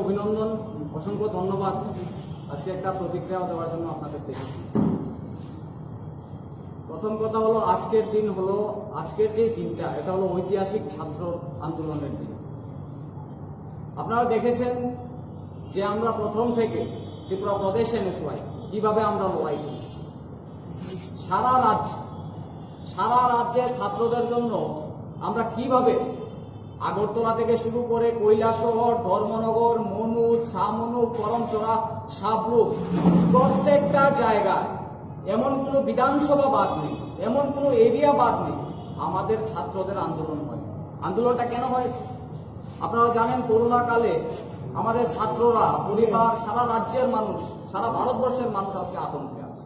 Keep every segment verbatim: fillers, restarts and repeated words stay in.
অভিনন্দন, অসংখ্য ধন্যবাদ আজকে একটা প্রতিক্রিয়া দেওয়ার জন্য আপনাদের দেখেছি। প্রথম কথা হলো, আজকের দিন হলো আজকের যে দিনটা এটা হলো ঐতিহাসিক ছাত্র আন্দোলনের দিন। আপনারা দেখেছেন যে আমরা প্রথম থেকে ত্রিপুরা প্রদেশ এনএসওয়াই কিভাবে আমরা লড়াই করেছি। সারা রাজ্য সারা রাজ্যে ছাত্রদের জন্য আমরা কিভাবে আগরতলা থেকে শুরু করে কৈলাসহর, ধর্মনগর, মনু, ছামনু, করমচড়া, সাবরুম প্রত্যেকটা জায়গায় এমন কোনো বিধানসভা বাদ নেই, এমন কোনো এরিয়া বাদ নেই আমাদের ছাত্রদের আন্দোলন হয়। আন্দোলনটা কেন হয়েছে আপনারা জানেন। করোনা কালে আমাদের ছাত্ররা, পরিবার, সারা রাজ্যের মানুষ, সারা ভারতবর্ষের মানুষ আজকে আতঙ্কে আছে।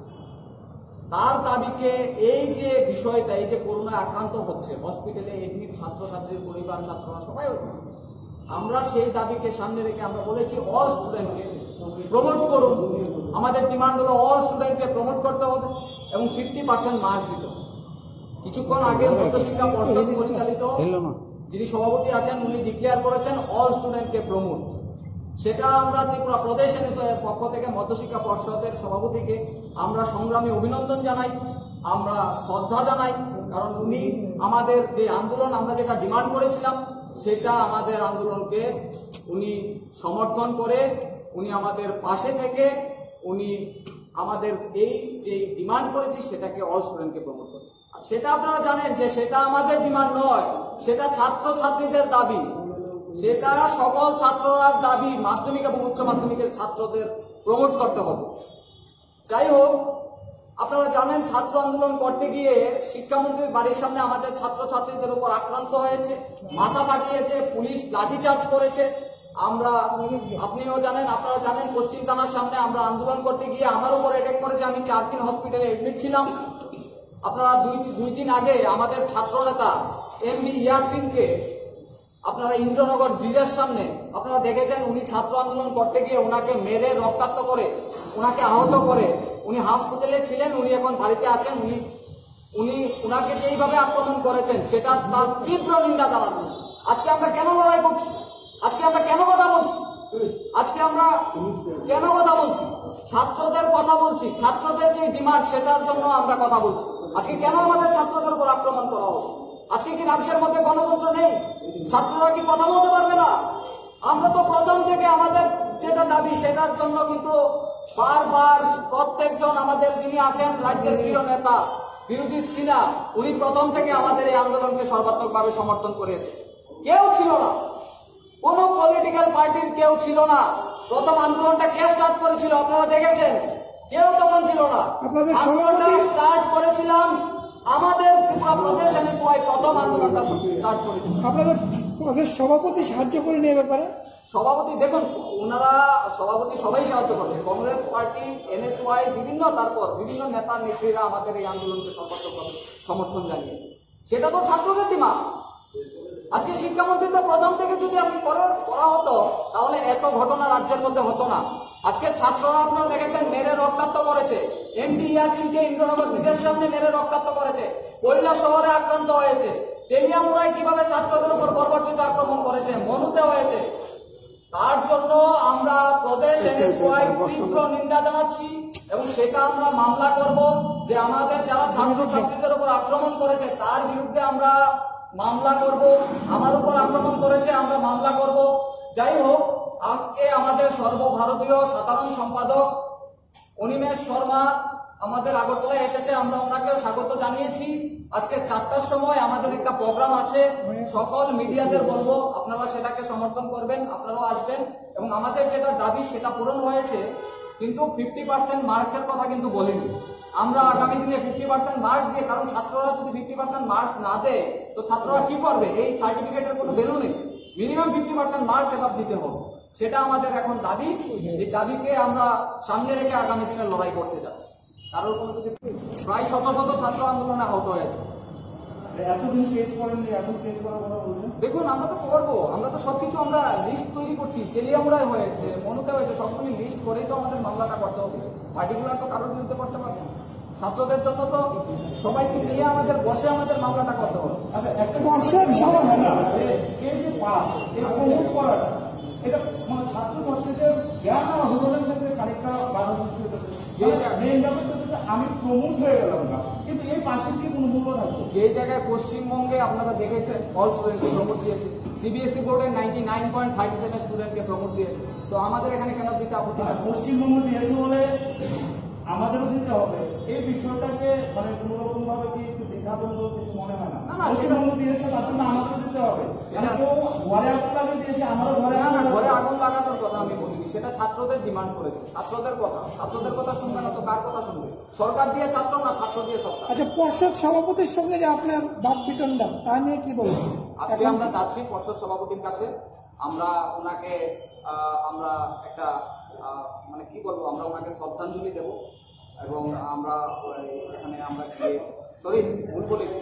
তার দাবিকে এই যে বিষয়টা, এই যে করোনা আক্রান্ত হচ্ছে, হসপিটালে এডমিট ছাত্রছাত্রীর পরিবার, ছাত্ররা সবাই, আমরা সেই দাবিকে সামনে রেখে আমরা বলেছি অল স্টুডেন্টকে প্রমোট করুন। আমাদের ডিমান্ড হলো অল স্টুডেন্টকে প্রমোট করতে হবে এবং ফিফটি পার্সেন্ট মার্ক দিতে হবে। কিছুক্ষণ আগে মধ্যশিক্ষা পর্ষদ পরিচালিত যিনি সভাপতি আছেন উনি ডিক্লেয়ার করেছেন অল স্টুডেন্টকে প্রমোট। সেটা আমরা ত্রিপুরা প্রদেশ এনএসওয়াই এর পক্ষ থেকে মধ্যশিক্ষা পর্ষদের সভাপতিকে আমরা সংগ্রামী অভিনন্দন জানাই, আমরা শ্রদ্ধা জানাই। কারণ উনি আমাদের যে আন্দোলন, আমরা যেটা ডিমান্ড করেছিলাম সেটা আমাদের আন্দোলনকে উনি সমর্থন করে, উনি আমাদের পাশে থেকে উনি আমাদের এই যে ডিমান্ড করেছি সেটাকে অল স্টুডেন্টকে প্রমোট করেছে। আর সেটা আপনারা জানেন যে সেটা আমাদের ডিমান্ড নয়, সেটা ছাত্র ছাত্রীদের দাবি, সেটা সকল ছাত্ররার দাবি। মাধ্যমিক এবং উচ্চ মাধ্যমিকের ছাত্রদের প্রমোট করতে হবে। যাই হোক, আপনারা জানেন ছাত্র আন্দোলন করতে গিয়ে শিক্ষামন্ত্রীর বাড়ির সামনে আমাদের ছাত্র ছাত্রীদের উপর আক্রান্ত হয়েছে, মাথা ফাটিয়েছে, পুলিশ লাঠিচার্জ করেছে। আমরা, আপনিও জানেন, আপনারা জানেন, পশ্চিম থানার সামনে আমরা আন্দোলন করতে গিয়ে আমার উপর অ্যাটাক করেছে। আমি চার দিন হসপিটালে এডমিট ছিলাম। আপনারা দুই দুই দিন আগে আমাদের ছাত্র নেতা এম বি ইয়াসিনকে আপনারা ইন্দ্রনগর ব্রিজের সামনে আপনারা দেখেছেন, উনি ছাত্র আন্দোলন করতে গিয়ে ওনাকে মেরে রক্তাক্ত করে, ওনাকে আহত করে, উনি হাসপাতালে ছিলেন, উনি এখন বাড়িতে আছেন। উনি উনি ওনাকে যেইভাবে আক্রমণ করেছেন সেটা তার তীব্র নিন্দা জানাচ্ছি। আজকে আমরা কেন লড়াই করছি? আজকে আমরা কেন কথা বলছি? আজকে আমরা কেন কথা বলছি? ছাত্রদের কথা বলছি, ছাত্রদের যে ডিমান্ড সেটার জন্য আমরা কথা বলছি। আজকে কেন আমাদের ছাত্রদের উপর আক্রমণ করা হবে? আজকে কি রাজ্যের মধ্যে গণতন্ত্র নেই? ছাত্ররা কি কথা বলতে পারবে না? আমরা তো প্রথম থেকে আমাদের যেটা দাবি সেটার জন্য কিন্তু বারবার প্রত্যেকজন আমাদের যিনি আছেন রাজ্যের প্রিয় নেতা বিরোজিৎ সিনহা, উনি প্রথম থেকে আমাদের এই আন্দোলনকে সর্বাত্মকভাবে সমর্থন করে এসেছে। কেউ ছিল না, কোন পলিটিক্যাল পার্টির কেউ ছিল না। প্রথম আন্দোলনটা কে স্টার্ট করেছিল আপনারা দেখেছেন? কেউ তখন ছিল না। আন্দোলনটা স্টার্ট করেছিলাম আমাদের ত্রিপুরা প্রদেশ এনএসওয়াই প্রথম আন্দোলনটা স্টার্ট করেছিল। আপনাদের প্রদেশ সভাপতি সাহায্য করে নিয়ে ব্যাপারে? সভাপতি দেখুন, ওনারা সভাপতি সবাই সাহায্য করছে, কংগ্রেস পার্টি, এনএসওয়াই, বিভিন্ন তারপর বিভিন্ন নেতা নেত্রীরা আমাদের এই আন্দোলনকে সর্বাত্মকভাবে সমর্থন জানিয়েছে। সেটা তো ছাত্রদের ডিমান্ড। আজকে শিক্ষামন্ত্রী তো প্রথম থেকে যদি আপনি করা হতো তাহলে এত ঘটনা রাজ্যের মধ্যে হতো না। আজকে ছাত্ররা আপনারা দেখেছেন মেরে রক্তাক্ত করেছে, এমডি ইয়াসিনকে ইন্দ্রনগর ব্রিজের সামনে মেরে রক্তাক্ত করেছে, কৈলা শহরে আক্রান্ত হয়েছে, তেলিয়ামুড়ায় কিভাবে ছাত্রদের উপর বর্বরচিত আক্রমণ করেছে, মনুতে হয়েছে। তার জন্য আমরা প্রদেশ এনএসওয়াই তীব্র নিন্দা জানাচ্ছি এবং সেটা আমরা মামলা করব যে আমাদের যারা ছাত্রছাত্রীদের উপর আক্রমণ করেছে তার বিরুদ্ধে আমরা মামলা করব। আমার উপর আক্রমণ করেছে, আমরা মামলা করব। যাই হোক, আজকে আমাদের সর্বভারতীয় সাধারণ সম্পাদক অনিমেষ শর্মা আমাদের আগরতলায় এসেছে, আমরা ওনাকেও স্বাগত জানিয়েছি। আজকে চারটার সময় আমাদের একটা প্রোগ্রাম আছে, সকল মিডিয়াদের বলবো আপনারা সেটাকে সমর্থন করবেন, আপনারাও আসবেন এবং আমাদের যেটা দাবি সেটা পূরণ হয়েছে। কিন্তু ফিফটি পার্সেন্ট মার্কসের কথা কিন্তু বলিনি। আমরা আগামী দিনে ফিফটি পার্সেন্ট মার্কস দিয়ে, কারণ ছাত্ররা যদি ফিফটি পার্সেন্ট মার্কস না দেয় তো ছাত্ররা কি করবে? এই সার্টিফিকেটের কোনো ভ্যালু নেই। মিনিমাম ফিফটি পার্সেন্ট মার্কস এবার দিতে হবে, সেটা আমাদের এখন দাবি। এই দাবিকে আমরা সামনে রেখে আগামী দিনে লড়াই করতে যাচ্ছি। কারোর কোনো যদি প্রায় শত শত ছাত্র আন্দোলনে আহত হয়েছে। এতদিন কেস করেননি, এখন কেস করার কথা বলছেন? দেখুন, আমরা তো করবো, আমরা তো সবকিছু আমরা লিস্ট তৈরি করছি। তেলিয়ামুড়ায় হয়েছে, মনুতে হয়েছে, সবগুলি লিস্ট করেই তো আমাদের মামলাটা করতে হবে। পার্টিকুলার তো কারোর বিরুদ্ধে করতে পারবো না। ছাত্রদের জন্য তো সবাইকে নিয়ে আমাদের বসে আমাদের মামলাটা করতে হবে। একটা পর্ষদ সভা কে যে পাস এই প্রমোট করাটা, এটা মানে ছাত্র জ্ঞান আর অভিজ্ঞতার ক্ষেত্রে খানিকটা বাধা সৃষ্টি হতেছে। যে মেইন ব্যাপারটা হচ্ছে আমি প্রমোট হয়ে গেলাম না, কিন্তু এই পাশের কি কোনো মূল্য থাকতো? যে জায়গায় পশ্চিমবঙ্গে আপনারা দেখেছেন অল স্টুডেন্টকে প্রমোট দিয়েছে, সিবিএসই বোর্ডের ninety nine point five seven স্টুডেন্টকে প্রমোট দিয়েছে, তো আমাদের এখানে কেন দিতে আপত্তি আর থাকবে? পশ্চিমবঙ্গ দিয়েছে বলে আমাদেরও দিতে হবে, এই বিষয়টাকে মানে কোনো রকম ভাবে কি একটু দ্বিধাদ্বন্দ্ব কিছু মনে হয় না? না, না, পশ্চিমবঙ্গ দিয়েছে তার জন্য আমাদেরও দিতে হবে, মানে না। কেউ ঘরে আগুন লাগিয়ে দিয়েছে, আমারও ঘরে না না আগুন ঘরে লাগাতে হবে। আগুন লাগানোর কথা আমি বলিনি, সেটা ছাত্রদের ডিমান্ড করেছে, ছাত্রদের কথা, ছাত্রদের কথা শুনবে না তো কার কথা শুনবে? সরকার দিয়ে ছাত্র না ছাত্র দিয়ে সরকার। আচ্ছা, পর্ষদ সভাপতির সঙ্গে যে আপনার ভাব বিতণ্ডা তা নিয়ে কি বলবেন? আজকে আমরা যাচ্ছি পর্ষদ সভাপতির কাছে, আমরা ওনাকে আহ, আমরা একটা আহ, মানে কি বলবো, আমরা ওনাকে শ্রদ্ধাঞ্জলি দেব এবং আমরা ওই এখানে আমরা সরি ভুল বলেছি,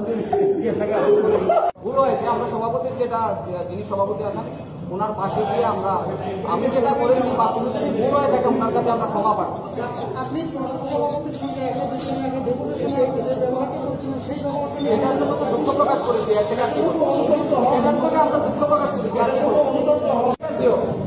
ভুল হয়েছে, আমরা সভাপতির যেটা যিনি সভাপতি আছেন ওনার পাশে গিয়ে আমরা আমি যেটা করেছি বা কোনো যদি ভুল হয়ে থাকে ওনার কাছে আমরা ক্ষমা পাচ্ছি। আপনি পর্ষদ সভাপতির সঙ্গে এক দুই দিন আগে দুপুরের সময় যে ব্যবহারটা করেছিলেন সেই ব্যবহারটা নিয়ে সেটার জন্য তো দুঃখ প্রকাশ করেছি, এর থেকে আর কি বলবো? সেটার থেকে আমরা দুঃখ প্রকাশ করেছি, আর কি বলবো?